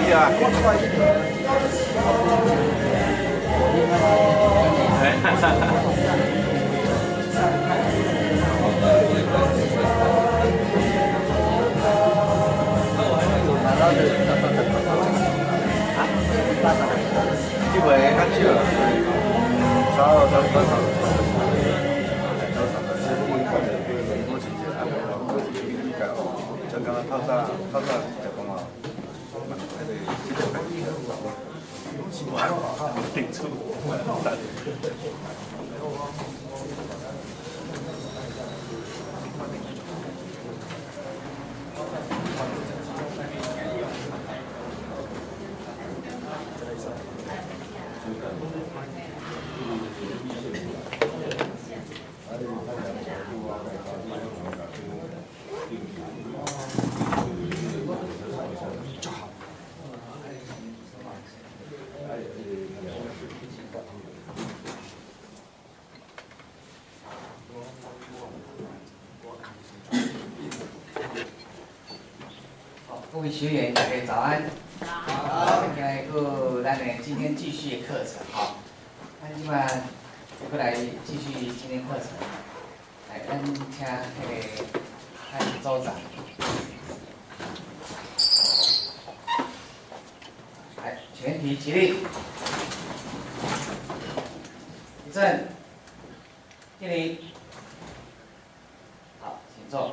啊。这回较少，就讲透早就讲哦，定出。 各位学员，大家早安。好。现在咱今天继续课程哈。咱今晚过来继续今天课程。来，咱请汉组长。来，全体起立。立正。敬礼。好，请坐。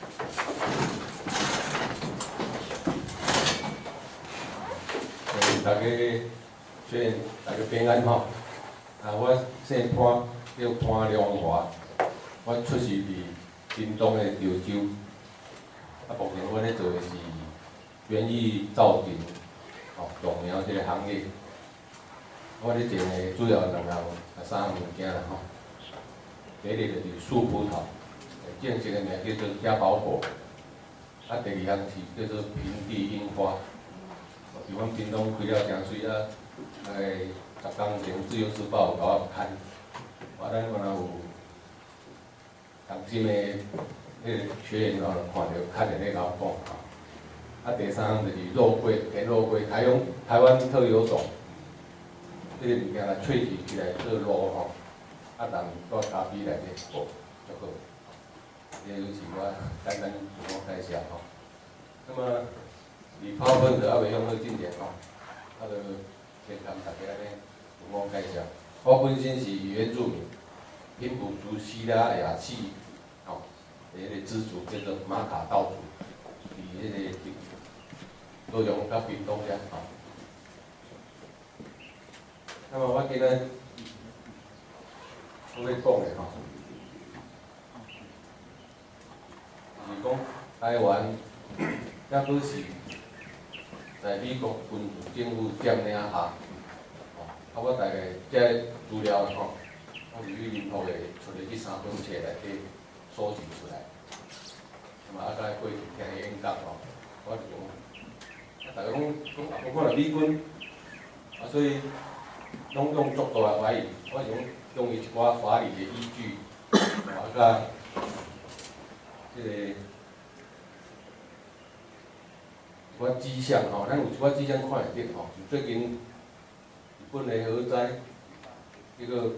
大家学员大家平安吼！我姓潘，叫潘良华，我出世伫屏东的潮州。目前我咧做的是园艺造景、种苗这个行业。我咧种的主要3项物件啦吼。第一个就是树葡萄，正式的名叫做家宝果。第二项是叫做平地樱花。伫阮屏东开了真水啊！大概10工前《自由时报》有甲我刊，咱若有同心的迄个学员看到刊的咧甲我讲第三项就是肉桂，甜肉桂，台湾特有种，这个物件来萃取起来做肉吼，人搁咖啡内底煮就好。这就是我简单自我介绍吼。那么离泡粉就还未向好进展吼，就先谈大家咧自我介绍。我本身是原住民，平埔族西拉雅系迄个支族叫做马卡道族，伫迄个高雄甲屏东遐那么我今仔我要讲的就是讲台湾抑阁是在美国军事政府占领下，我大概这资料我是去林土的出的这3本册内底收集出来。那么甲过去听的演讲我就讲，大家讲我看了美军，所以拢用足大的怀疑，我想用伊一寡法理的依据，甲这个。一寡迹象咱有一寡迹象看会到最近日本的核灾，迄个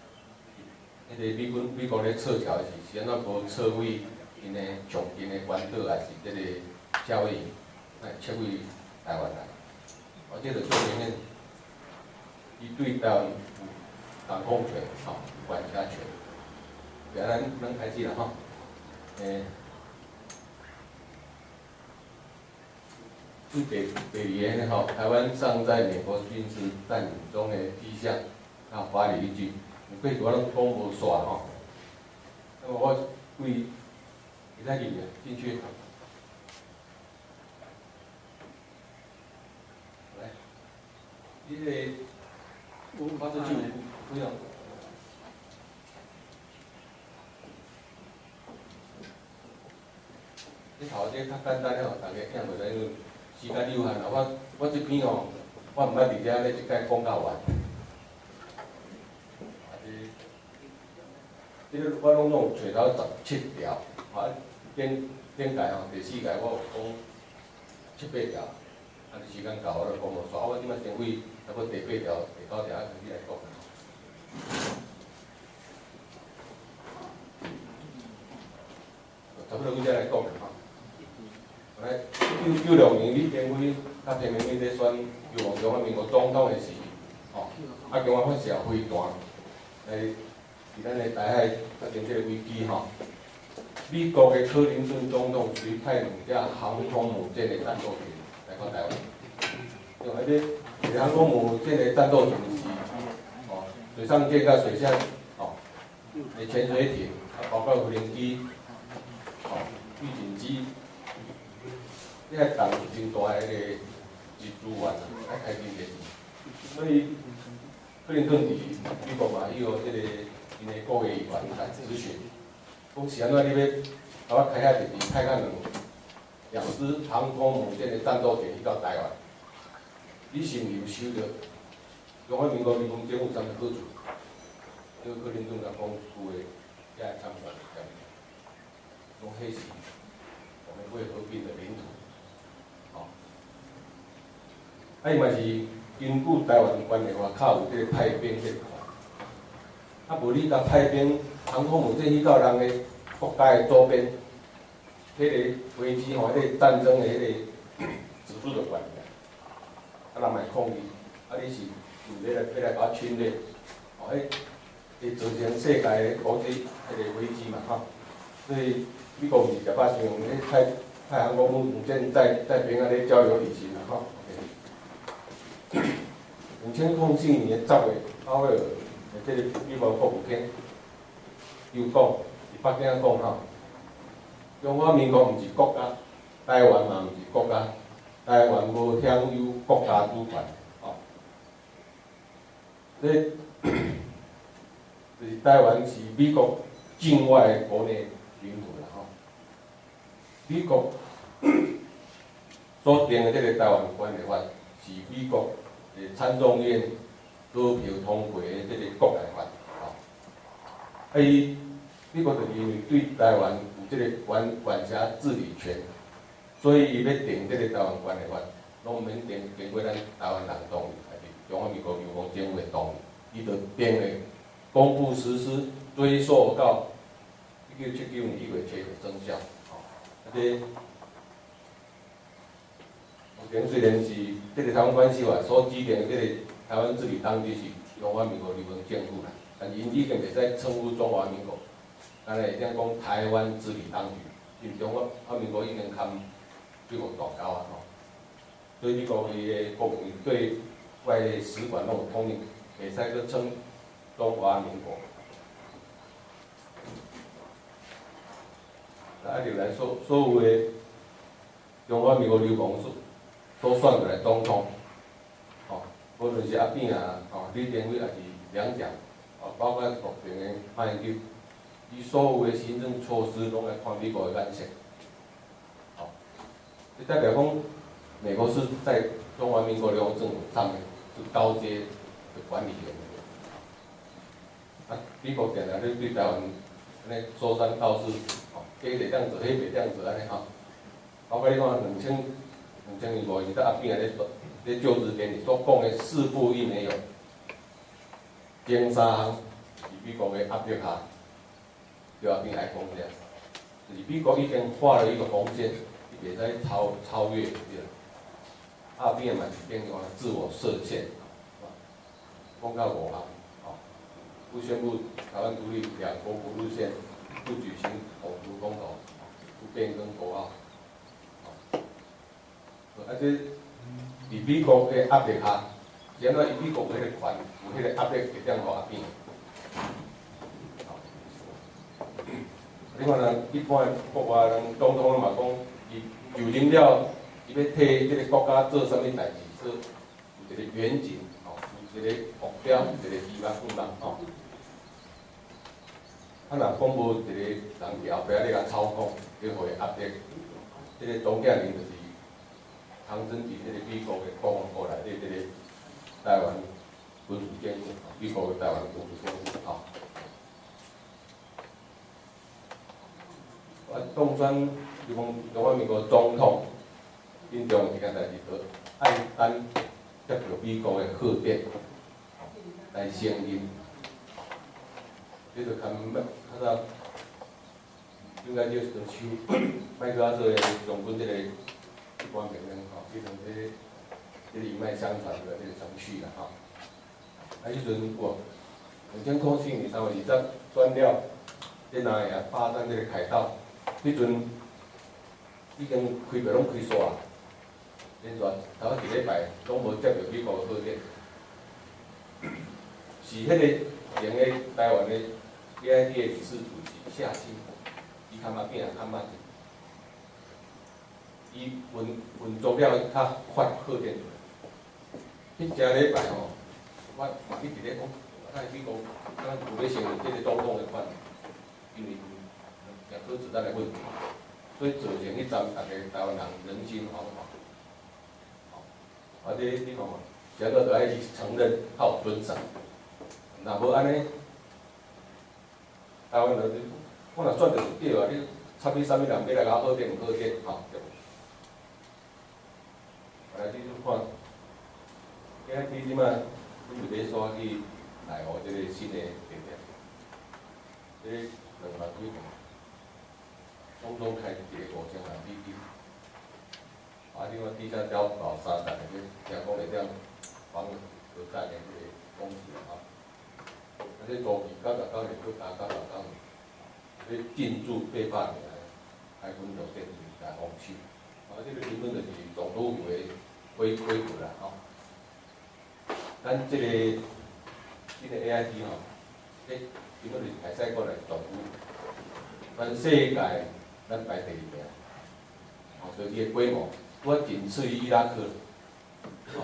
美国咧撤侨是安怎无撤回因的上近的关岛，还是这个夏威夷，撤回台湾来？这就说明伊对台湾有掌控权、管辖权。咱开始啦吼，第二个台湾尚在美国军事占领中的迹象，法理依据，过去我拢讲无煞吼。那么我对其他里面进去，来，我这就不用。头这较简单大家听袂知。时间有限啦，我这篇我毋捌伫遮咧即摆讲到完。我拢有找到17条，顶届第4届我有讲7、8条， 时间到我就讲无煞，我即摆前卫差不多第8条、第9条开始来讲。差不多阮遮来讲啦吼。来，96年李登辉甲田明敏咧选中华民国总统的时，吼，中华发射飞弹来伫咱的台海发生即个危机吼。美国的克林顿总统随派2架航空母舰的战斗群来到台湾，用迄个航空母舰的战斗群是，哦，水上舰甲水下，哦，的潜水艇，包括无人机，哦，预警机，你遐动真大个资源啊，爱开真济。所以克林顿伫美国嘛，伊有即个因的国会议员来咨询。讲是安怎？你要甲我开遐就是派较2支航空母舰的战斗群去到台湾，你是毋是有收到中华民国民政府啥物好处？这个克林顿甲讲有诶，遐个参选条件，讲迄是我们为和平的领土，吼。伊嘛是根据台湾关的外口有这个派兵这块，无你甲派兵。航空母舰去到人的国家的周边，迄个危机吼，迄个战争的迄个指数就悬起，人嘛会抗议，你是要来甲我侵略，吼，会造成世界的国际迄个危机嘛，吼。所以美国是10把想用派航空母舰在平安咧交流旅行啦，吼。2004年10月，鲍威尔这个美国国务卿。又讲，伫北京讲吼，中华民国毋是国家，台湾嘛毋是国家，台湾无享有国家主权，吼。这就是台湾是美国境外的国内领土啦，吼。美国所定的这个台湾关系法是美国的参众院高票通过的这个国内法，吼。伊美国就是因为对台湾有这个管辖治理权，所以伊要定这个台湾关系法，拢毋免经过咱台湾人同意，还是中华民国流亡政府的同意，伊就定的公布实施，追溯到1979年1月7日生效。吼，这目前虽然是这个台湾关系法所制定的这个台湾治理当局是中华民国流亡政府啦，但因已经袂使称呼中华民国。咱会当讲台湾治理当局，因中华民国已经堪美国断交啊吼，所以美国伊个国民对外使馆拢有统领，袂使去称中华民国。啊，就来所有的中华民国流亡所选出来总统，吼，无论是阿扁啊，吼，李登辉也是两蒋，哦，包括国平的马英九。伊所有的行政措施拢来看美国的眼色，好，就代表讲美国是在中华民国流亡政府上面是高阶的管理员。啊，美国定定咧对台湾安尼说三道四，吼，这袂当做，迄袂当做安尼吼。包括你看2005年，阿扁咧就职典礼所讲的4不一没有，经3项是美国的压力下。对阿扁来讲这样，就是美国已经画了一个红线，伊袂使超越，对啦。阿扁嘛是变成自我设限，讲到5项，哦，不宣布台湾独立，2国不入宪，不举行统独公投，不变更国号，啊这伫美国的压力下，是安怎？伊美国有迄个权，有迄个压力会当互阿扁。你看人一般国外人总统嘛讲，伊就任了，伊要替这个国家做啥物代志，做有一个远景，吼，有一个目标，有一个希望吼。啊，若讲无一个人伫后壁咧甲操控，去互伊压力，这个总检领就是唐生伫这个美国的国防部内底这个台湾军事监护，美国的台湾军事监护，吼。当选中华民国总统，紧重一件代志， 爱等接到美国的贺电来承认，你就看较早应该就是收卖去做的用阮这个一般病人吼，变成这个一脉相传的这个程序啦吼。啊，迄阵我2004年3月20日转了，咱哪会啊霸占这个凯道，迄阵已经开票拢开煞，连续头一礼拜拢无接到美国的贺电，是迄个前个台湾的 AIT 的理事主席夏金，伊较慢变啊较慢，伊运作了较发贺电。迄正礼拜吼，我嘛一直咧讲，咱美国敢有要承认这个总统的款，因为也核子弹的问题，所以造成迄阵大家台湾人人心惶惶。啊，你看嘛，这个就爱去承认，靠遵守。若无安尼，台湾人我若选就是对啊，你插你啥物人要来甲贺电唔贺电，吼，对。来，你就看。AIT 即摆，阮就要刷去内湖即个新的地点，即2万几平，总开一个5000万美金，啊，另外底下交保3层的，听讲会当帮核弹的即个公司啊，啊，这初期99年到99年，要进驻800年的海军酒店来防守，啊，这个根本就是总督府的规矩啦，吼。咱这个AIT 吼，基本是排赛过来总部，全世界咱排第2名，吼，所以伊个规模，我仅次于伊拉克，吼，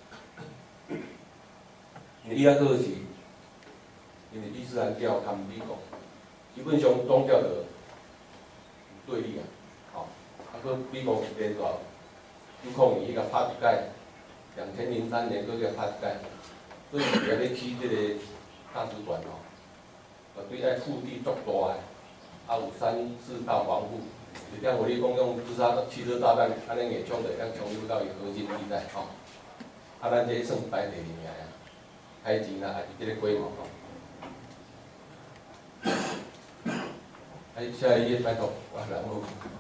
因为伊拉克是因为伊斯兰教含美国，基本上宗教的对立啊，吼，啊，佮美国连续9年伊甲拍一届，2003年佮甲拍一届。所以也咧起这个大使馆吼，对爱腹地足大的，啊有3、4道防护，一点互你讲用汽车炸弹安尼硬冲着，咱冲入到伊核心地带吼。啊，咱这算排第2名啊，开钱啦，还是这个规模吼。哎，下一页拜托，然后。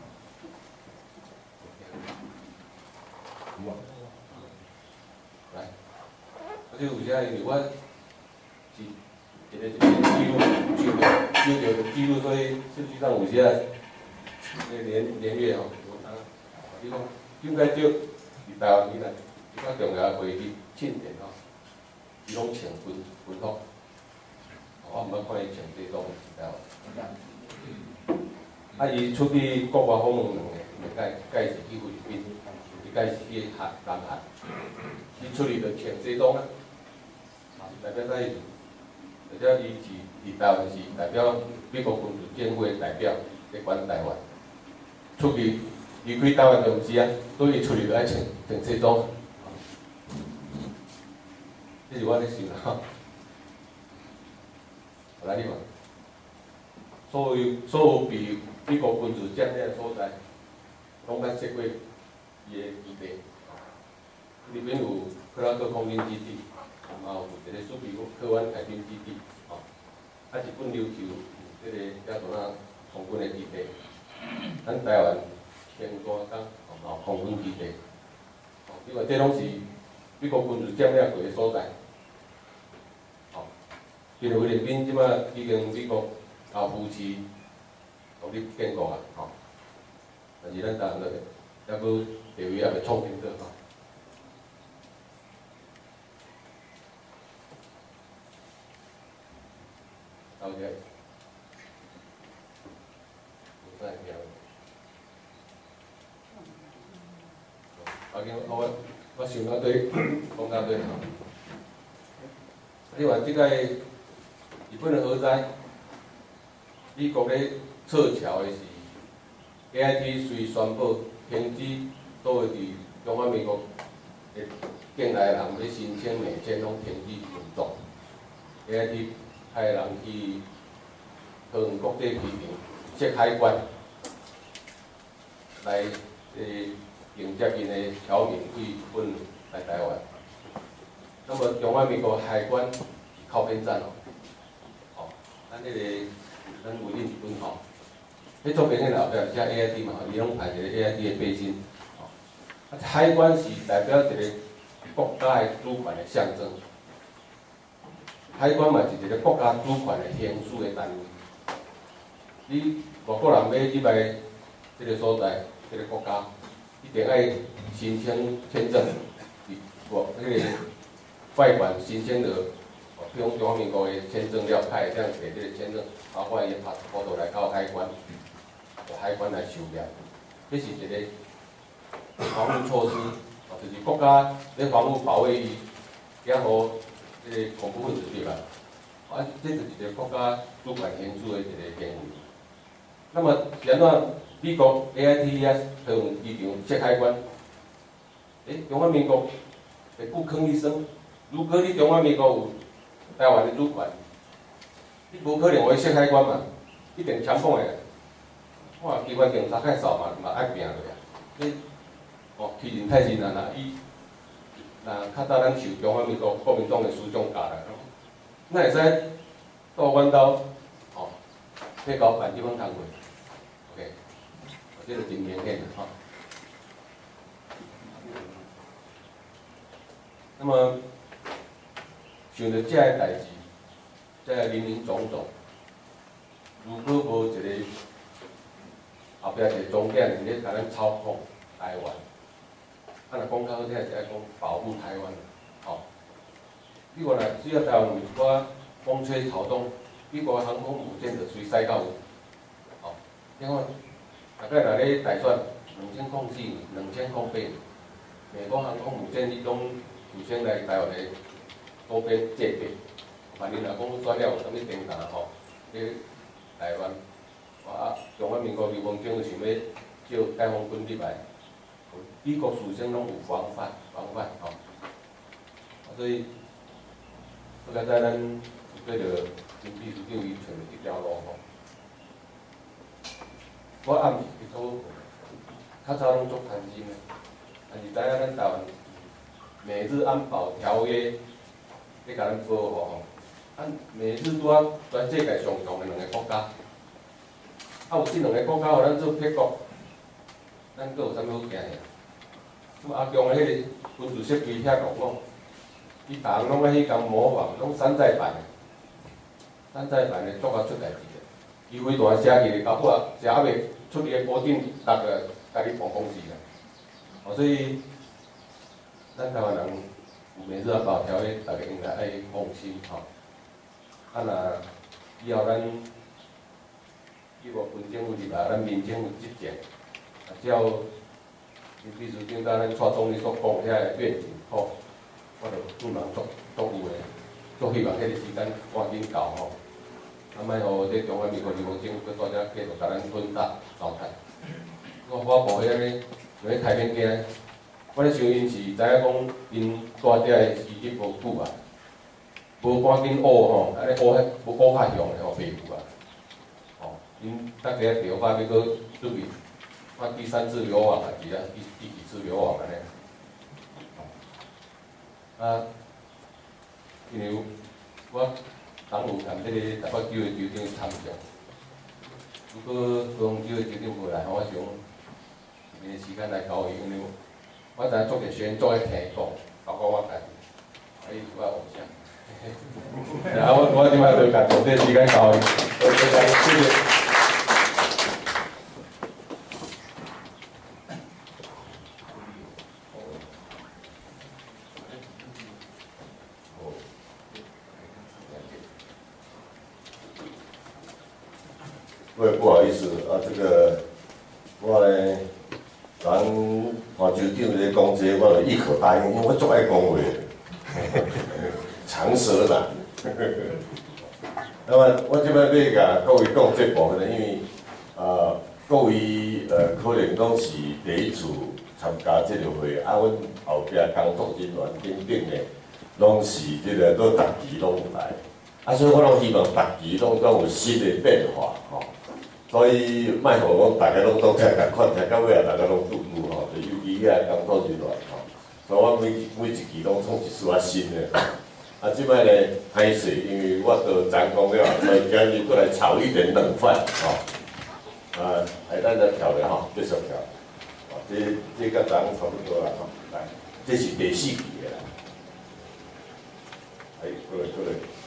来。而且有些因为我是一个记录，有着记录，所以实际上有些年月吼，你讲应该就伫台湾以内比较重要的会议庆典吼，伊拢穿军服，我毋捌看伊穿这种台湾。啊，伊出去国外访问两个，介是去菲律宾，伊介是去南韩，伊出去就穿西装啊。代表啥意思？而且伊是伫台湾是代表美国军事建会代表在管台湾，出去离开台湾就毋是啊，所以出去就爱穿西装。这是我咧想啦。来，你看，所有被美国军事占领的所在，拢捌设过伊个基地。里面有克拉克空军基地。嘛有一个苏比克湾海军基地，吼，啊日本琉球有这个遐多仔空军的基地，咱台湾天光港嘛有空军基地，吼，因为这拢是美国军事占领过的所在，吼，因为菲律宾即摆已经美国后夫妻独立建国啊，吼，但是咱台湾还佫地位还未创建过，吼。了解，再聊。我想到对，讲到对吼。你话即个日本的核灾，美国咧撤侨的是 AIT 虽宣布停止所有伫中华民国的境内人要申请美签拢停止运作 ，AIT 派人去桃园国际机场设海关来迎接因的侨民义军来台湾。那么中华民国海关靠边站哦，咱迄个咱为恁一份吼，迄作品的后壁写 AID 嘛，伊拢排一个 AID 的背心。哦，啊，海关是代表一个国家的主权的象征。海关嘛是一个国家主权的行使的单位。你外国人要入来这个所在，这个国家，一定爱申请签证，迄个外管申请了，比如中华民国的签证了，他会这样给这个签证，包括伊拍报道来到海关，海关来收验，这是一个防护措施，就是国家咧防护保卫伊，也互这个恐怖分子入来，啊，这就是一个国家主权行使的一个行为。那么是安怎？美国 AITS 台湾机场设海关，中华民国会不吭一声。如果你中华民国有台湾的主权，你无可能会设海关嘛，一定强迫的。我机关警察较少嘛爱拼落啊。你欺人太甚啊！若较早咱受中华民国国民党的思想教来，那会使到阮兜去搞办这款工作 ，OK， 这个真明显的哈。那么想到这个代志，这个林林总总，如果无一个后壁一个总点伫咧甲咱操控台湾，若讲较好听是爱讲保护台湾，你看若只要台湾有一寡风吹草动，美国航空母舰就随驶到有，你看，大概若咧大选2004年、2008年，美国航空母舰伊拢首先来台湾的周边戒备，万一若讲选了有啥物重大咧台湾，中华民国刘文景想要叫解放军入来，美国事先拢有防范所以，好在咱对着林秘书长伊找一条路我暗时去做，较早拢做贪心的，但是知影咱台湾美日安保条约咧甲咱保护美日拄啊全世界上强的两个国家，有这两个国家互咱做敌国，咱阁有啥物好惊的？阿强的迄个军事设备遐强哦，伊逐项拢爱迄共模仿，拢山寨版的做啊出代志的。伊飞弹射去，到尾啊，是还袂出伊个保证，大个家己碰公司啦。所以咱台湾人有美日安保条约，大家应该爱放心若以后咱美国军政府入来，咱民政府执政，只要林秘书长甲咱蔡总理所讲遐个愿景我就不能足有诶，足希望迄个时间赶紧到莫互这中华民国流氓政府搁再继续甲咱混搭淘汰。我无遐个像咧太平间，我咧想因是知影讲因大爹诶时日无久啊，无赶紧学安尼学较凶诶袂久啊。因大家调法要搁准备，看第3次流亡还是第几次流亡安尼。因为我党有谈这个台北州的州长参详，如果高雄州的州长无来，我想今日时间来交伊，因为我知影做个宣做个听讲，包括我家己，我偶像。然后我即摆就甲从这时间交伊，谢谢。 不好意思这个我呢，咱黄州长咧讲这个，我就一口答应，因为我足爱讲话，长舌男。那么我即摆要甲各位讲这部分呢，因为各位可能讲是第一次参加这个会，阮后壁工作人员等等的，拢是这个都逐期拢有来，所以我拢希望逐期拢有新的变化所以，莫互讲大家拢当听共款，听到尾啊，大家拢拄拄就尤其遐工作人员吼，所以我每一期拢创一丝仔新的。啊，即摆呢歹势，因为我都昨讲了，所以今日过来炒一点冷饭吼。来咱来调咧吼，继续调。这甲昨差不多啦吼，来，这是第4期的啦。过来。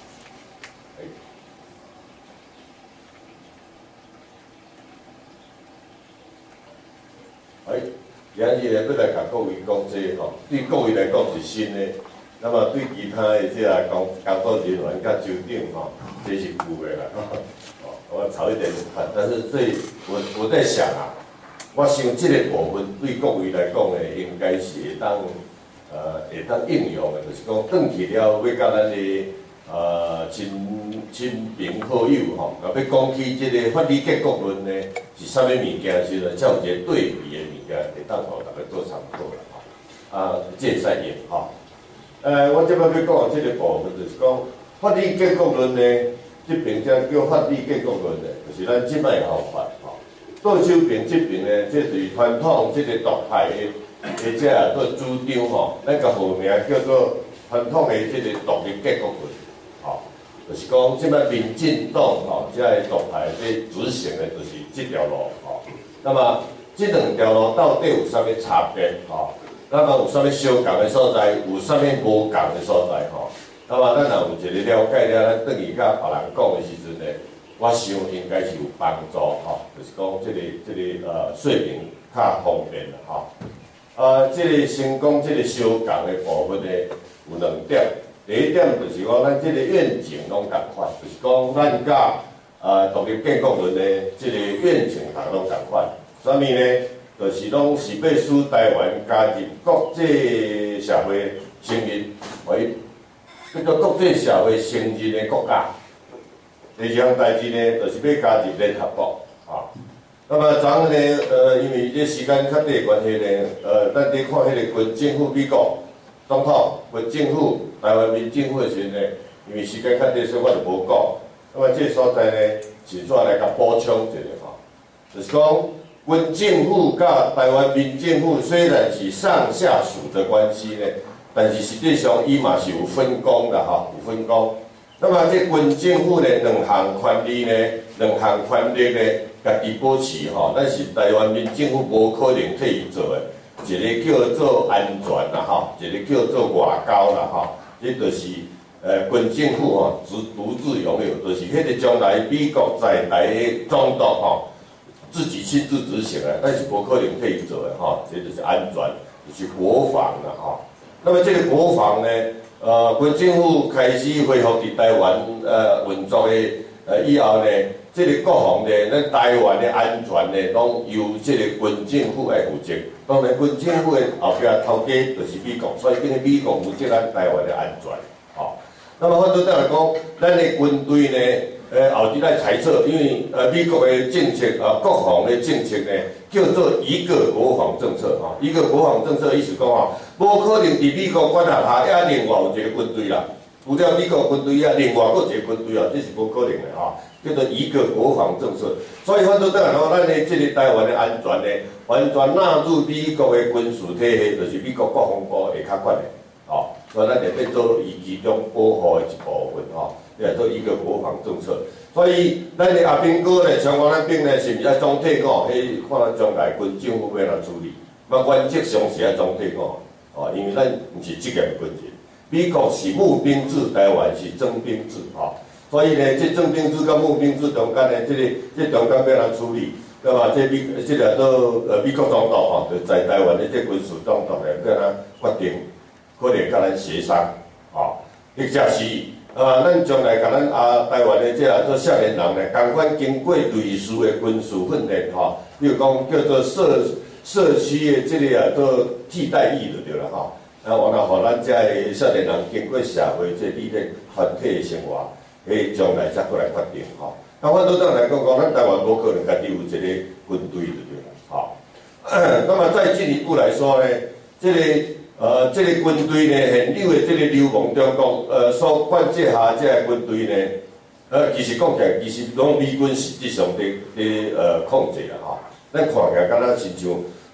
今日呢，要来甲各位讲这吼，对各位来讲是新的，那么对其他的这工作人员甲组长吼，这是旧的啦。我炒一点饭，但是我在想啊，我想这个部分对各位来讲呢，应该是会当应用的，就是讲转去了要甲咱的亲朋好友吼，要讲起这个法理结构论呢，是啥物物件时阵，才有一个对比的物件，会当互大家做参考啦吼。这会使用吼。我即摆要讲的这个部分，就是讲法理结构论呢，这边才叫法理结构论的，就是咱即摆的方法吼。倒手边这边呢，这是传统这个独派的这做主张吼，咱个号名叫做传统的这个独立结构论。就是讲，即摆民进党吼，即个独派在执行的，就是这条路吼。那么，这两条路到底有啥物差别吼？那么有啥物相共的所在，有啥物无共的所在吼？那么，咱若有一个了解了，咱等于甲别人讲的时阵呢，我想应该是有帮助吼。就是讲，这个说明较方便啦吼。这个先讲这个相共的部分呢，有2点。第一点就是讲，咱这个愿景拢共款，就是讲咱甲独立建国论的这个愿景拢共款。啥物呢？就是拢是要使台湾加入国际社会承认为叫做国际社会承认的国家。第二项代志呢，就是要加入联合国啊。那么昨呢，因为这时间较短的关系呢，咱伫看迄个军政府美国总统、军政府。台湾民政府的时阵呢，因为时间较短，所以我就无讲。那么这个所在呢，是怎来甲补充一下吼？就是讲，军政府甲台湾民政府虽然是上下属的关系呢，但是实际上伊嘛是有分工的吼，有分工。那么这军政府呢，两项权利呢，两项权力呢，家己保持吼，咱是台湾民政府无可能替伊做的。一个叫做安全啦吼，一个叫做外交啦吼。这就是军政府吼，独自拥有，就是迄个将来美国在台的总督吼，自己亲自执行的，但是无可能替伊做的吼，这就是安全，就是国防啦吼。那么这个国防呢，军政府开始恢复伫台湾运作的以后呢，这个国防呢，咱台湾的安全呢，拢由这个军政府来负责。当然，军政府的后壁头家就是美国，所以等于美国负责咱台湾的安全。那么反倒来讲，咱的军队呢，后日来猜测，因为美国的政策国防的政策呢，叫做一个国防政策一个国防政策意思讲无可能伫美国管辖下也另外有一个军队啦，除了美国军队另外搁一个军队这是无可能的叫做一个国防政策。所以反倒来讲，咱的这个台湾的安全呢，完全纳入美国的军事体系，就是美国国防部会较管的所以咱就变做伊其中保护的一部分也做一个国防政策。所以咱的阿兵哥呢，像我咱兵呢，是毋是爱总体讲？迄看将来军政府要哪处理？原则上是爱总体讲因为咱毋是职业军人，美国是募兵制，台湾是征兵制所以呢，这征兵制甲募兵制中间呢，这中间要哪处理？对吧？这个做美国总统就在台湾的这军事总统呢，要哪决定？可能甲咱协商或者是咱将来甲咱台湾的做少年人呢，同款经过类似的军事训练比如讲叫做社区的这个做替代役就对了然后互咱这的少年人经过社会这历练团体的生活，将来才过来决定那反倒来讲，咱台湾无可能家己有一个军队就对了那么再进一步来说呢，这个军队呢，现有的这个流氓中国所管制下这个军队呢，其实讲起来，其实拢美军实际上伫控制啦咱看起来敢若亲像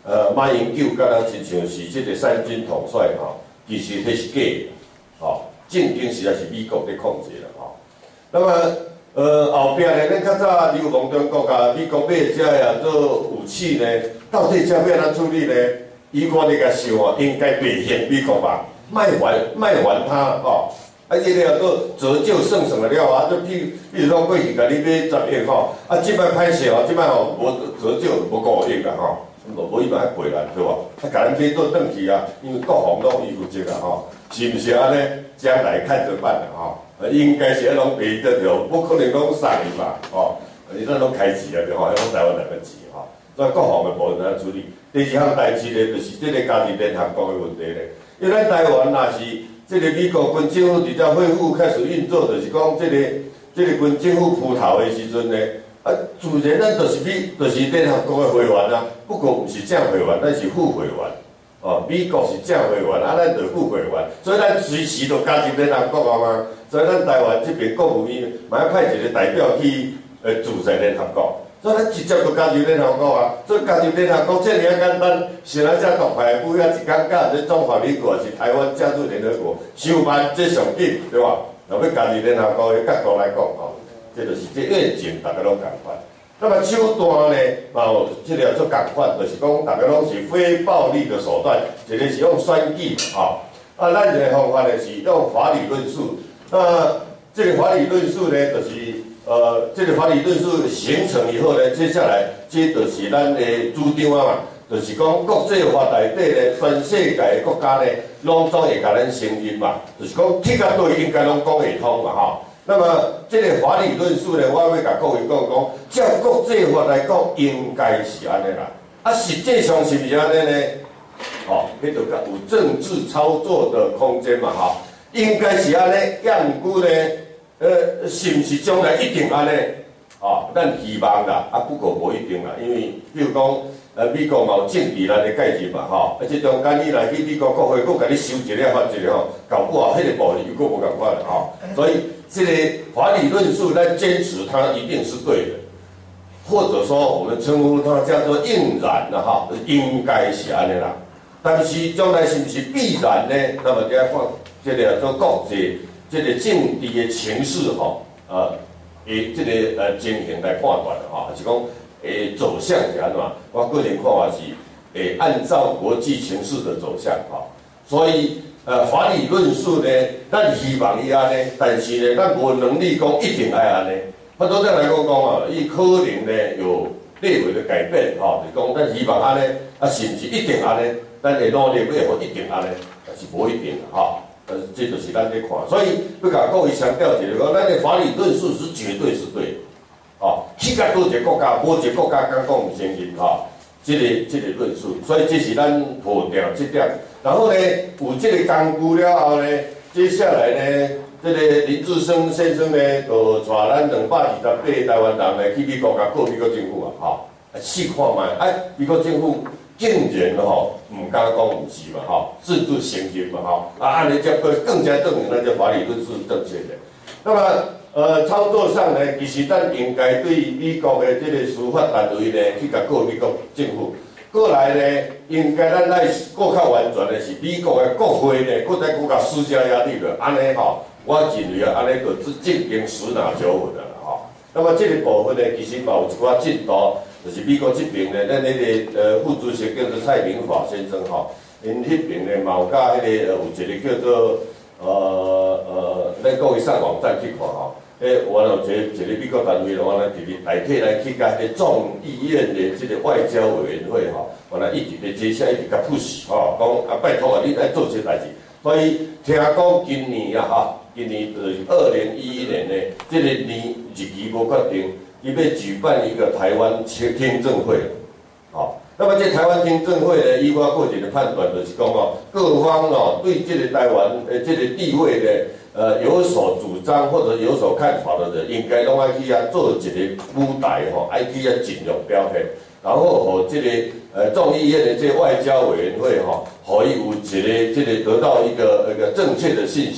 马英九敢若亲像是即个三军统帅吼，其实迄是假的，吼，正经实在是美国咧控制啦吼。那么后壁呢，咱较早流氓中国甲美国买遮呀做武器呢，到底遮要安怎处理呢？以我咧甲想哦，应该袂嫌美国吧，卖还他吼。啊，伊了都折旧算了了啊，就譬如讲过去甲你买10亿吼，啊，即摆歹势哦，即摆吼无折旧无5亿啦吼，无伊嘛遐贵啦，对无？啊，甲咱买倒转去啊，因为国防拢伊负责啊吼，是毋是安尼？将来看着办啦吼，应该是迄种赔得着，不可能讲送伊嘛吼，伊那拢开钱啊，对吼，迄种台湾人的钱吼，所以国防的部分安处理。第二项代志咧，就是即个家己联合国的问题咧，因为咱台湾若是。这个美国军政府伫遮恢复开始运作，就是讲这个军政府铺头的时阵呢，啊，自然咱就是联合国的会员啊，不过毋是正会员，咱是副会员。哦，美国是正会员，啊，咱就副会员，所以咱随时就加入联合国啊嘛。所以咱台湾这边国务院嘛要派一个代表去驻在联合国。所以咱直接就加入联合国啊！所以加入联合国这尔简单，是咱遮独派不要一感觉，这中华民国是台湾加入联合国，想办这上紧，对吧？若要加入联合国的角度来讲吼，这就是这愿景，大家拢共款。那么手段呢，嘛有这个做共款，就是讲大家拢是非暴力的手段，一个是用选举吼，啊，咱一个方法呢是用法理论述。那这个法理论述呢，就是。这个法理论述形成以后呢，接下来这就是咱的主张啊嘛，就是讲国际法内底呢，全世界的国家呢，拢总会甲咱承认嘛，就是讲铁甲对应该拢讲会通嘛吼。那么这个法理论述呢，我要甲各位讲，照国际法来讲，应该是安尼啦。啊，实际上是毋是安尼呢？哦，迄就有政治操作的空间嘛吼，应该是安尼，验估呢。是毋是将来一定安尼？哦，咱希望啦，啊，不过无一定啦，因为比如讲，美国嘛有政治咱的介入嘛，吼，而且中间你来去美国国会，佫甲你收一个发一个吼，搞不好迄个部分又佫无共款啦，吼。所以这个法理论述，咱坚持它一定是对的，或者说我们称呼它叫做应然的哈，应该是安尼啦。但是将来是毋是必然呢？那么就要看这个做国际。这个政治的情势吼，这个情形来判断的吼，是讲走向是安怎？我个人看法是按照国际情势的走向吼，所以法理论述呢，咱希望伊安尼，但是呢，咱无能力讲一定爱安尼。反正咱来讲啊，伊可能呢有略微的改变吼，就是讲咱希望安尼，啊是毋是一定安尼？咱会努力要互一定安尼，但是无一定吼。这就是咱咧看，所以要甲各位强调一个，讲咱的法理论述是绝对是对的，哦，去甲多一个国家，无一个国家敢讲唔承认，吼，这个论述，所以这是咱破掉这点。然后呢，有这个工具了后呢，接下来呢，这个林志升先生呢，就带咱228台湾人呢去美国甲告美国政府啊，吼，试看卖，美国政府。竟然吼唔敢讲唔是嘛吼，甚至承认嘛吼，按你这个更加证明咱这法理论是正确的。那么操作上呢，其实咱应该对美国的这个司法单位呢去甲告美国政府，过来呢应该咱来更较完全的是美国的国会呢，搁再更加施加压力了，安尼吼，我认为啊，安尼就是进行实拿条文了吼。那么这个部分呢，其实嘛有一寡进度。就是美国这边呢，咱迄个副主席叫做蔡明华先生吼，因迄边呢嘛有甲迄个有一个叫做咱各位上网站去看吼，我有一个美国单位，我来直直代替来去甲迄个众议院的这个外交委员会吼，我来一直咧接下一直甲 push 吼，讲拜托啊，你来做这代志。所以听讲今年啊哈，今年就是2011年呢，这个年日期无决定。伊要举办一个台湾听证会，好，那么这台湾听证会呢，依我个人的判断就是讲哦，各方哦对这个台湾这个地位呢，有所主张或者有所看法的人，应该拢爱去做一个舞台吼，爱去尽量表现，然后和这个众议院的这个外交委员会吼，可以有一个这个得到一个正确的信息，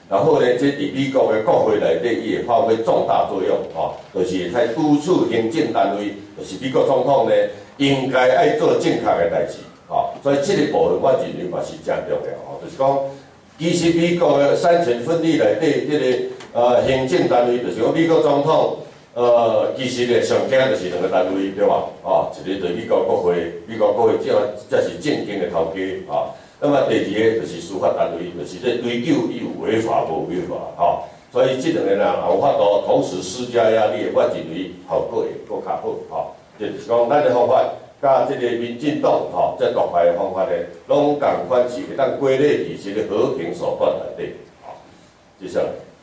然后呢，这伫美国的国会内底，伊会发挥重大作用，吼，就是会使督促行政单位，就是美国总统呢，应该爱做正确的代志，吼。所以这个部分我认为嘛是真重要，吼，就是讲，其实美国的三权分立内底，这个行政单位，就是讲美国总统，其实呢上惊就是两个单位，对吧？哦，一个就是美国国会，美国国会这是正经的头家，啊。那么第二个就是司法单位，就是咧追究伊有违法无违法，吼。所以这两个人有法度同时施加压力，我认为效果会更较好，吼。就是讲咱的方法，甲这个民进党吼，这独派的方法呢，拢共款是会当归类伫这个和平手段内底，吼。接下来，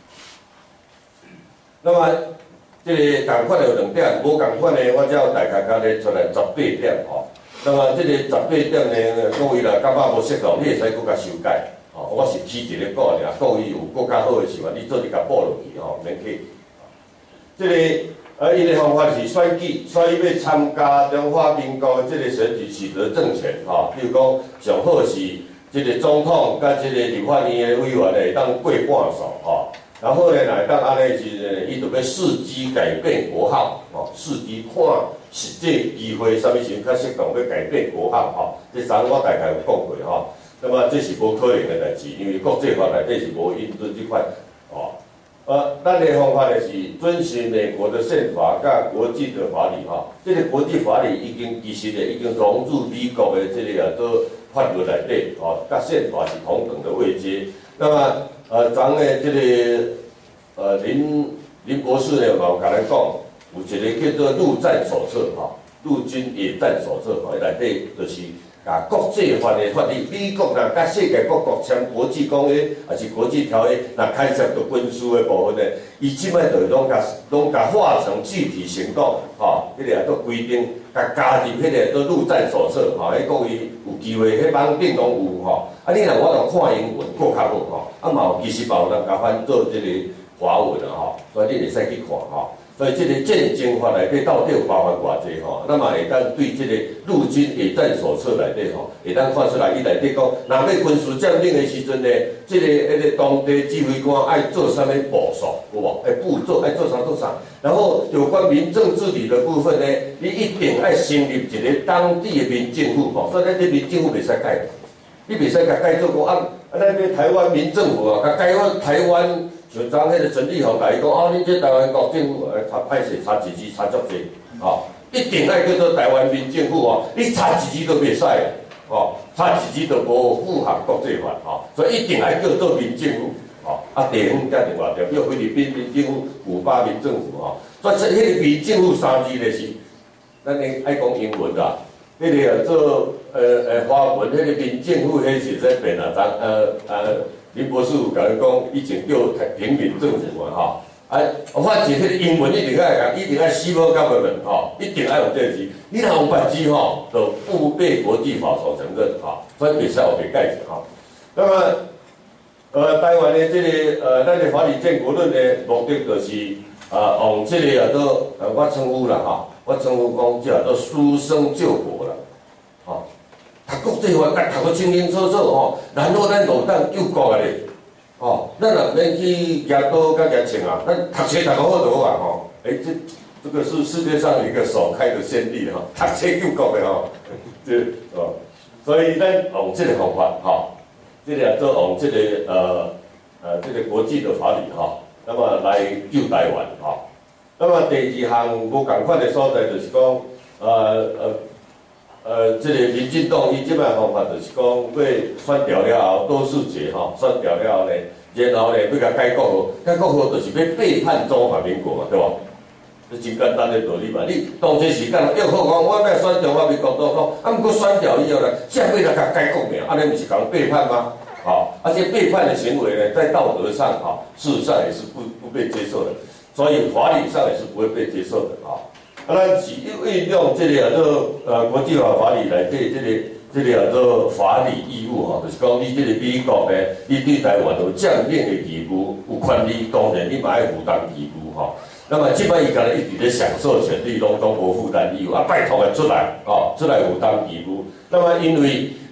那么这个共款的有两点，无共款的我只有大概甲列出来18点，吼。那么这个18点呢，各位若感觉无适合，你会使搁甲修改。哦，我是起一个个尔，各位有搁较好的想法，你做你甲补落去吼，免客气。这个伊的方法是选举，所以要参加中华民国这个选举取得政权吼。比如讲，上好是这个总统甲这个立法院的委员会当过半数吼。然后呢，来当安尼是呢，伊就要伺机改变国号吼，伺机看。实际机会，啥物时阵较适当要改变国号吼？这昨我大概有讲过吼。那么这是无可能的代志，因为国际法内底是无允准这款哦。咱的方法呢是遵循美国的宪法甲国际的法理吼。这个国际法理其实呢已经融入美国的这个做法律内底哦，甲宪法是同等的位阶。那么咱的这个林博士呢嘛有甲咱讲。有一个叫做陆战手册吼，陆军野战手册吼，内底就是甲国际法的法律，美国若甲世界各国签国际公约，还是国际条约，若开涉到军事的部分呢，伊即摆就是拢甲化成具体行动吼，迄个都规定，甲加入迄个做陆战手册吼，迄各位有机会迄网顶拢有吼，你若我著看英文更较好吼，嘛有其实嘛有人甲翻做这个华文吼，所以你会使去看吼。所以这个战争法内底到底有包含偌济吼？那么会当对这个陆军野战手册内底吼，会当看出来，伊内底讲，若要军事占领的时阵呢，这个当地指挥官爱做啥物步数，有无？步骤爱做啥做啥。然后有关民政治理的部分呢，你一定爱成立一个当地的民政府吼，所以咱这民政府袂使改，你袂使甲改做讲咱这台湾民政府啊，甲改我台湾。像昨迄个陈立宏甲伊讲，恁这台湾国政府查歹势查一字查足济，一定爱叫做台湾民政府哦，你查一字都袂使查一字都无符合国际法所以一定爱叫做民政府地方加另外条，比如菲律宾民政府、古巴民政府所以迄个民政府三字咧是，咱爱讲英文啦，迄个做华文迄个民政府，迄是在变啊林博士有甲咱讲，以前叫平民政府嘛反正迄个英文一定爱讲，一定爱civil government一定爱用这个字。你若有别字就不被国际法所承认所以袂使有别解释那么台湾的这个咱的法理建国论的目的就是用这个做我称呼啦我称呼讲这叫做书生救国啦读国际法，读个清清楚楚然后咱就当救国啊咧，咱若免去举刀甲举枪啊，咱读册读个好就好啊这个是世界上一个首开的先例读册救国的所以咱用这个方法这个做用这个这个国际的法理那么来救台湾那么第二项无共款的所在就是讲这个民进党伊即摆方法就是讲，要选调了后，多数决选调了后呢，然后呢要甲改国号，改国号就是要背叛中华民国嘛，对无？这真简单的道理嘛。你当初时间约好讲，我要选中华民国总统，毋过选调以后呢，下尾来甲改国名，安尼毋是讲背叛吗？而且背叛的行为呢，在道德上事实上也是不被接受的，所以法理上也是不会被接受的咱是运用这个做国际法法理来对这个做法理义务就是讲你这个美国呢，你对台湾有占领的义务，有权利，当然你嘛要负担义务那么即摆伊敢若一直咧享受权利，拢无负担义务拜托个出来出来负担义务。那么因为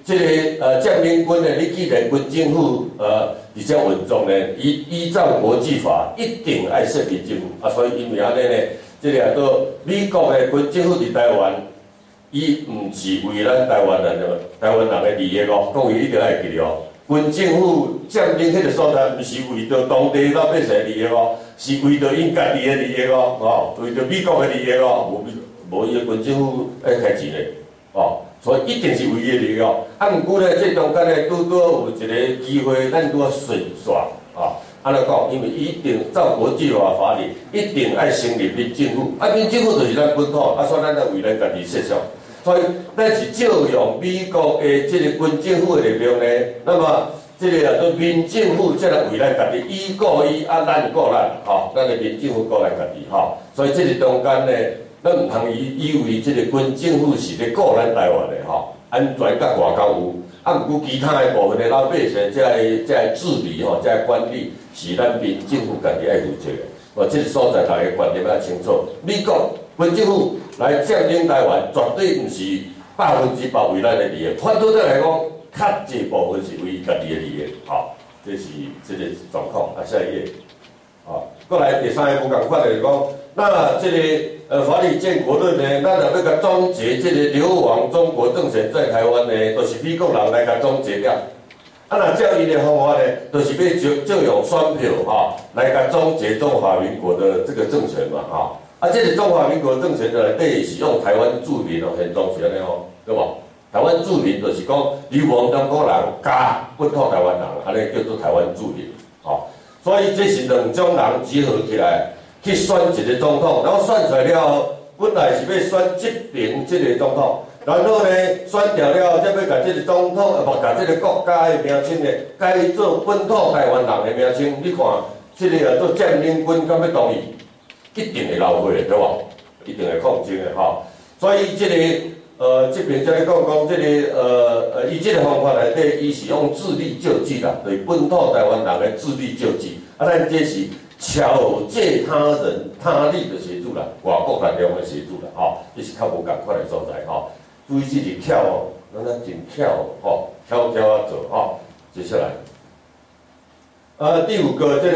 这个将领军呢，你既然军政府而且运作呢，依照国际法一定爱设立政府啊，所以因为安尼呢，这个做美国的军政府伫台湾，伊毋是为咱台湾人的利益哦，各位一定要记哦。军政府占领迄个所在，毋是为着当地老百姓的利益哦，是为着因家己的利益哦，哦，为着美国的利益哦，无伊个军政府爱开钱的哦。所以一定是为伊利益哦。啊，毋过呢，这中间呢，拄有一个机会，咱拄顺刷啊。安尼讲，因为一定照国际法律，一定爱成立民政府。啊，民政府就是咱本土，啊，所以咱要为咱家己设想。所以，咱是借用美国的这个军政府的力量呢，那么这个做民政府才来为咱家己，伊顾伊，啊，咱顾咱，吼，咱的民政府顾咱家己，吼。所以这个中间呢。咱毋通以为这个军政府是咧顾咱台湾的吼，安全甲外交有，啊，毋过其他的部分的老百姓才治理吼，才管理是咱民政府家己爱负责的。哦，这个所在大家观念要清楚。美国军政府来占领台湾，绝对毋是100%为咱的利益，反倒来讲，较济部分是为家己的利益。吼，这是这个状况。啊，下一页。啊，过来第三个无共款的讲，那这个法理建国论呢，咱若要甲终结这个流亡中国政权在台湾呢，都是美国人来甲终结掉。啊，那照伊的方法呢，都是要就用选票哈来甲终结中华民国的这个政权嘛哈。啊，这个中华民国政权内底是用台湾住民哦，现状是安尼哦，对无？台湾住民就是讲流亡中国人加本土台湾人，安尼叫做台湾住民，吼。所以这是两种人集合起来去选一个总统，然后选出来了，本来是要选这边这个总统，然后呢选掉了，再要甲这个总统啊，甲这个国家的名称呢改做本土台湾人的名称。你看，这个做占领军敢要同意，一定会闹火的，对无？一定会抗争的吼。所以这个这边才咧讲这个以这个方法内底，伊是用自力救济啦，对本土台湾人的自力救济。啊，咱这是巧借他人他力的协助啦，外国力量的协助啦，吼，这是较无共款的所在吼。注意这个巧哦，咱真巧吼，巧啊做吼。接下来，第五个这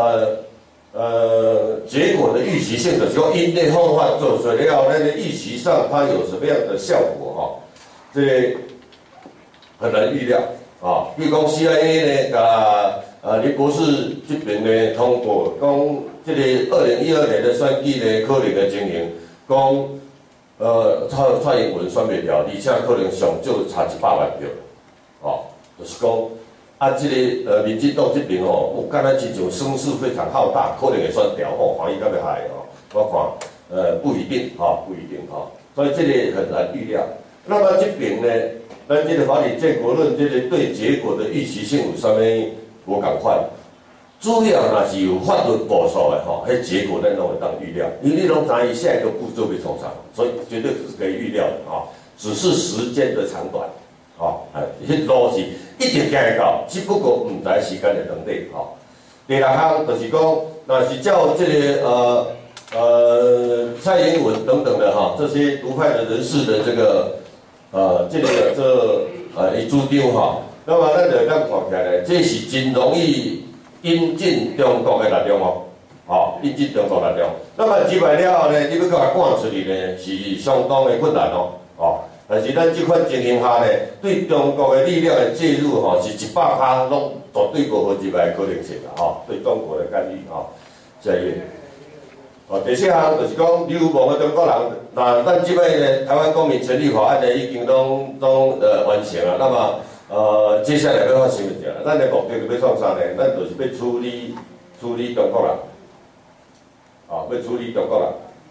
个结果的预期性的，就因类方法做出来了，那个预期上它有什么样的效果哈？这个很难预料啊。比如讲 CIA 呢，林博士这边呢通过讲，这个2012年的选举呢可能的情形，讲蔡英文选袂了，而且可能上少差100万票，哦，就是讲。啊，这个民进党这边哦，我敢若亲像声势非常浩大，可能会选掉吼，防疫敢要害哦。我看不一定哈，不一定哈，所以这个很难预料。那么这边呢，咱这个法理建国论，这个对结果的预期性有啥物无共款？主要若是有法律步数的吼，迄结果咱拢会当预料，因为你拢知伊下一个步骤会从啥，所以绝对是可以预料的哈，只是时间的长短。吼，迄路是一定行会到，只不过毋知时间的长短。吼，第六项就是讲，若是照这个蔡英文等等的哈，这些独派的人士的这个主张哈，那么咱就咱看起来呢，这是真容易引进中国的力量哦，吼，引进中国力量。那么入来了后呢，你要甲它赶出去呢，是相当的困难哦，吼。但是咱这款情形下呢，对中国的力量的介入吼，是100%拢绝对无入来的可能性啦吼。对中国的干预吼，下一页。第四项就是讲流亡的中国人，那咱即摆呢，台湾公民权利法案呢已经拢完成了。那么接下来要发生物件，咱的目的是要创啥呢？咱就是要处理中国人，要处理中国人，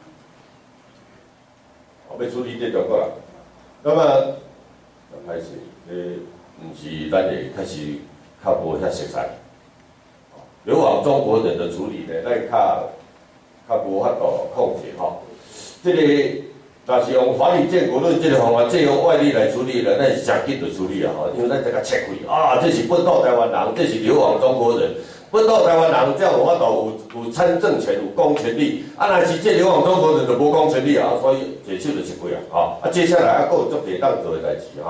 要处理这中国人。那么，开始，毋是咱会开始较无遐熟悉。流亡中国人的处理呢，咱较无法度控制吼。这个若是用法理建国论这个方法，借用外力来处理了，咱是诚紧就处理啊吼。因为咱这个切开啊，这是本土台湾人，这是流亡中国人。本土台湾人才有法度有参政权、有公权力，啊，若是这流亡中国人就无公权力啊，所以这手就切开啊，啊，接下来还佫有足侪当做的代志哈。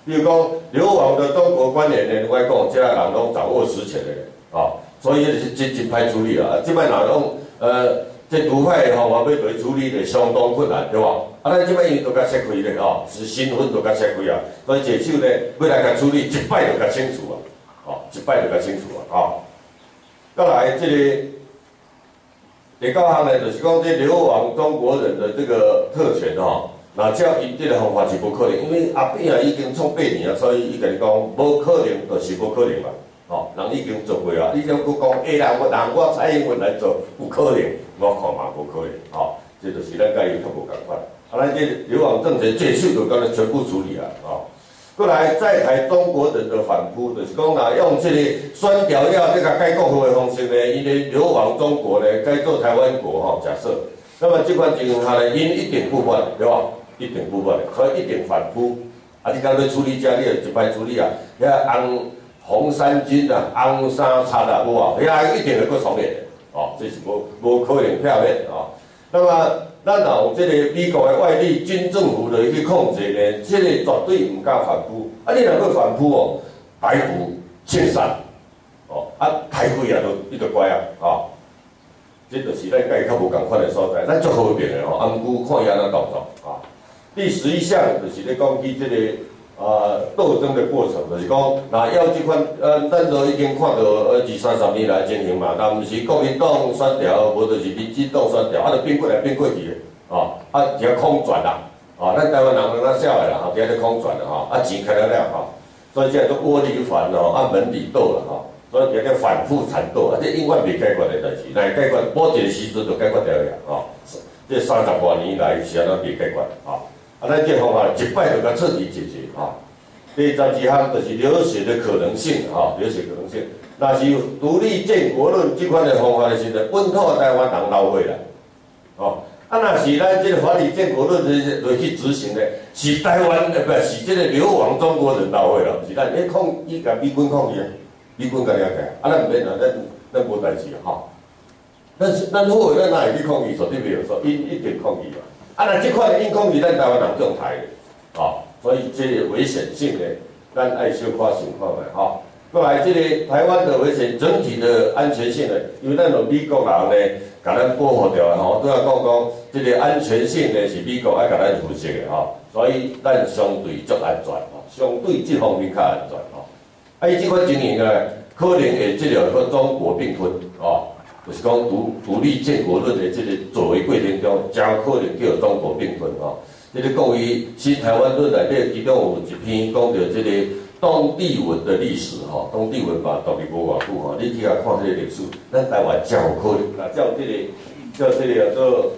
比如讲流亡的中国官员呢，我讲这人拢掌握实权的人，所以是真歹处理啊。即摆若拢这毒害吼，我要对处理的相当困难，对吧？咱即摆因都甲切开咧，是身份都甲切开啊，所以这手呢要来甲处理，一摆就甲清楚啊，一摆就甲清楚啊，再来这个第9项呢，就是讲这流亡中国人的这个特权那照因这个方法是不可能，因为阿扁已经创8年啊，所以伊甲你讲无可能，就是无可能嘛。人已经做过啊，你讲佫讲我蔡英文来做，有可能，我看嘛无可能，这就是咱甲伊较无共款。咱这流亡政权这手就刚才全部处理啊，过来在台中国人的反扑，就是讲用这个选调了这个改国号的方式呢，因为流亡中国呢改做台湾国假设，那么这款情况下呢，因一定不反，对吧？一定不反，所以一定反扑。你讲要处理这，你就一摆处理啊，红衫军红衫擦有无？一定会搁重演这是无可能漂面那么，咱有这个美国的外力军政府的去控制呢，这个绝对唔敢反扑。你若要反扑逮捕、枪杀抬鬼都就乖这就是咱甲伊较无共款的所在，咱足和平的毋过看伊安怎动作第11项就是咧讲起这个。斗争的过程，就是讲，要这款，咱都已经看到20-30年来情形嘛，毋是国民党选调，无就是民进党选调，就变过来变过去的，就空转啦，咱台湾人咱少的啦，伫咧空转啦，钱开了了所以这都窝里反门里斗啦所以叫反复缠斗，这永远未解决的代志，来解决，某一个时阵就解决掉了这30多年来是安怎未解决咱这方法一摆就甲彻底解决第12项就是流血的可能性流血可能性。若是有独立建国论这款的方法的时阵，本土台湾人捞回来若是咱这个法理建国论落去执行的，是台湾不是这个流亡中国人捞回来，不是咱伊甲美军抗议美军甲了解咱唔免咱无代志咱好咱哪会去抗议？绝对没有说因一定抗议若这款的因抗议，咱台湾人用台的所以这个危险性呢，咱爱小可想看卖过来这个台湾的危险整体的安全性呢，因为咱有美国人呢，甲咱保护掉都要讲这个安全性呢是美国爱甲咱负责的所以咱相对足安全相对这方面较安全伊这款情形呢，可能会这个和中国并吞就是讲独立建国论的这个作为过程中，真可能叫中国并吞这个关于新台湾论内底，其中有一篇讲到这个东帝汶的历史东帝汶嘛，独立无偌久你去看这个历史，咱台湾真有可能照这个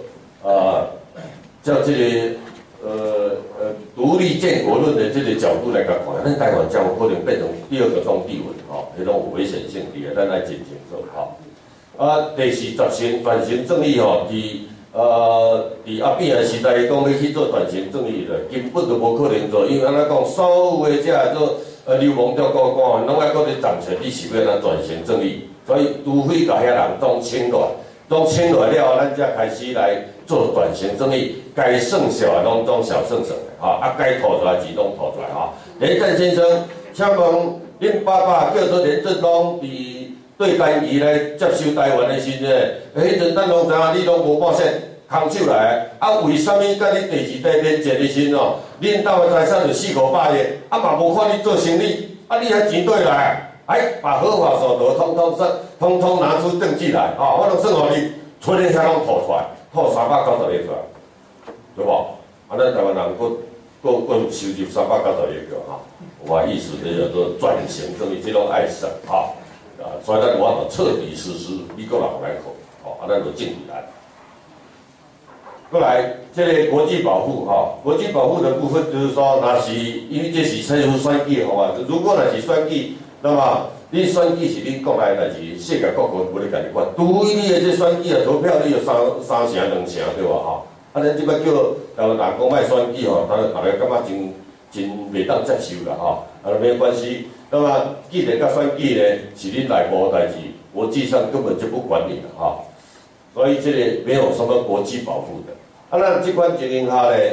照这个独立建国论的这个角度来甲看，咱台湾真有可能变成第2个东帝汶迄种有危险性伫咱来进行做第40项转型正义伫阿扁的时代，讲要去做转型正义的，根本就无可能做，因为安怎讲，所有的这做流亡中国官员，拢爱搁咧掌权，你是要咱转型正义，所以除非甲遐人拢清落了，咱才开始来做转型正义，该剩小的拢总小剩的该吐出来钱拢吐出来连战先生，请问恁爸爸叫做连振东伫对单于来接收台湾的时阵，迄阵咱拢知影，你拢无报线空手来为什么甲你第2代免钱的时阵恁兜的财产就4、5百亿，嘛无看你做生意，你还钱对来？把合法手头通通拿出证据来我拢算互你，出来遐拢吐出来，吐390亿出来，对无？咱台湾人佫收集390亿个我意思这叫做转型正义，这种爱省所以咱我就彻底实施美国人来口咱就进起来。过来，这个国际保护国际保护的部分就是说，若是因为这是采取选举如果若是选举，那么你选举是恁国内代志，世界各国无咧甲你管。除非你的这选举投票率有三成、2成，对吧咱即摆叫台湾人讲卖选举大家感觉真袂当接受啦没关系。那么既然甲选举呢是恁内部的代志，国际上根本就不管你所以这个没有什么国际保护的。那这款情形下呢，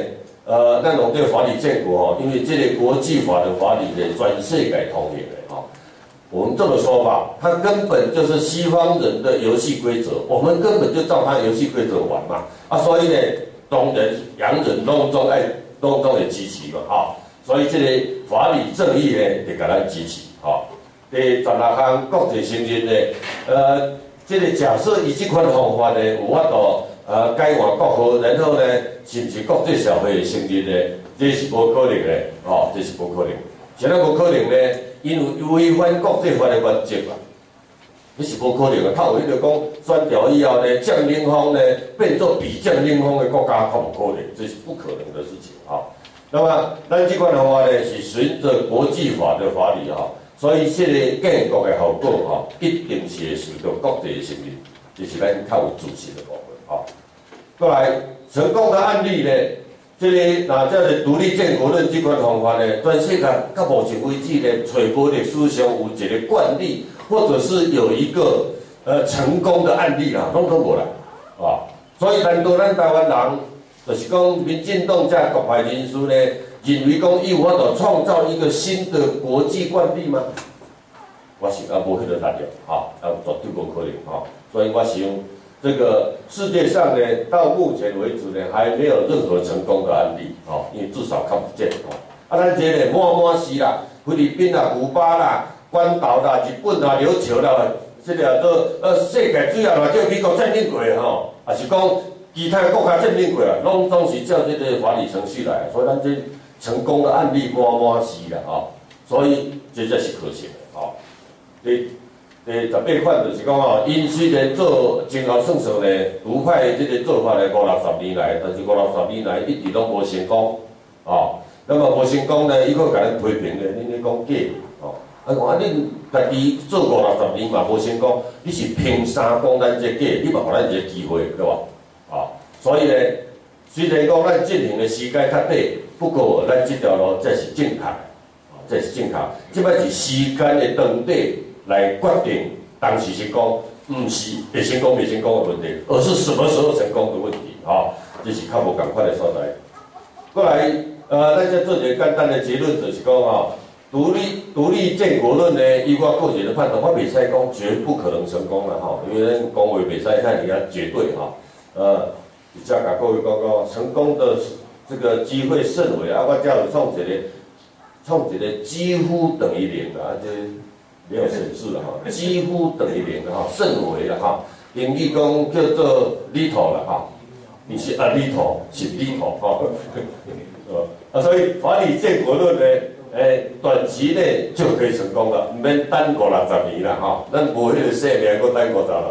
咱用这个法理建国因为这个国际法的法理呢，全世界通用的我们这么说吧，它根本就是西方人的游戏规则，我们根本就照他游戏规则玩嘛。所以呢，东人、洋人拢总会支持嘛，所以这个法理正义呢，就给咱支持，第16项国际承认呢，这个假设以这款方法呢，有法度改换国号，然后呢，是不是国际社会承认呢？这是无可能的，这是无可能。怎样无可能呢？因为违反国际法的原则啊，这是无可能的。他有迄个讲宣调以后呢，占领方呢变做比占领方的国家，较无可能，这是不可能的事情那么，咱这款的话呢，是循着国际法的法理所以这个建国的效果一定是会受到国际的承认，这是咱较有自信的部分过来，成功的案例呢，这个这个独立建国论这款方法呢，全世界到目前为止呢，找无历史上有一个惯例，或者是有一个成功的案例啦，拢无啦所以难道咱台湾人就是讲民进党这国派人士呢，认为讲伊有法度创造一个新的国际惯例吗？我是无迄个力量绝对无可能所以我想这个世界上呢，到目前为止呢，还没有任何成功的案例因为至少看不见咱这个满是啦，菲律宾啦、古巴啦、关岛啦、日本啦、琉球啦，这个世界主要啦叫美国占领过也是讲其他国家占领过拢总是照这个法理程序来，所以咱这成功的案例满是啦所以这才是可行的第18款就是讲因虽然做前后算算呢，独派这个做法呢50-60年来，但是50-60年来一直拢无成功那么无成功呢，伊佫甲咱批评呢，恁咧讲假恁家己做50-60年嘛无成功，你是凭啥讲咱这假？你嘛互咱一个机会对吧？所以呢，虽然讲咱进行的时间较短，不过咱这条路才是正确这是正确。即摆是时间的长短来决定，当时是讲，唔是会成功未成功的问题，而是什么时候成功的问题这是较无共款的所在。过来，咱再做一个简单的结论，就是讲独立建国论呢，依我个人的判断，我袂使讲绝不可能成功啦因为咱讲话袂使太人家绝对比较甲各位讲成功的这个机会甚微我才有创一个几乎等于0这没有显示了几乎等于0甚微了英语讲叫做 little 了不是little 是 little 所以法理建国论呢，短期内就可以成功了，唔免等50-60年啦咱无迄个生命，搁等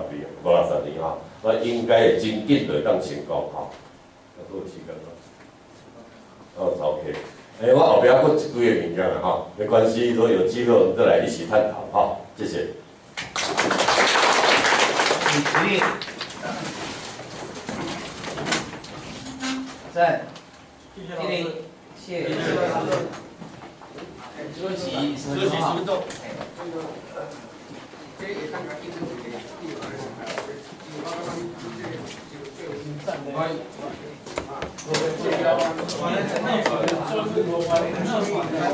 50-60年那应该会真紧就当成功还有时间吗？OK，我后边还有一几个物件啦没关系，如果有机会我们再来一起探讨谢谢。 赞，谢谢主席什么动？ 我